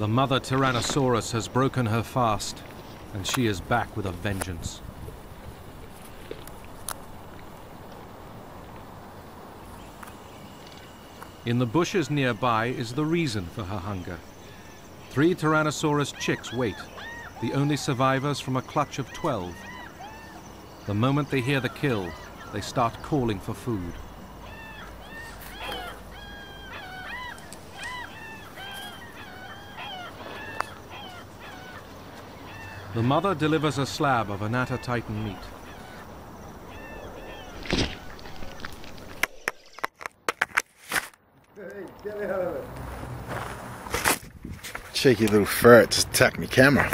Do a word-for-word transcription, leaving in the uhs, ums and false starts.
The mother Tyrannosaurus has broken her fast, and she is back with a vengeance. In the bushes nearby is the reason for her hunger. Three Tyrannosaurus chicks wait, the only survivors from a clutch of twelve. The moment they hear the kill, they start calling for food. The mother delivers a slab of Anatotitan meat. Cheeky little ferret just attacked my camera.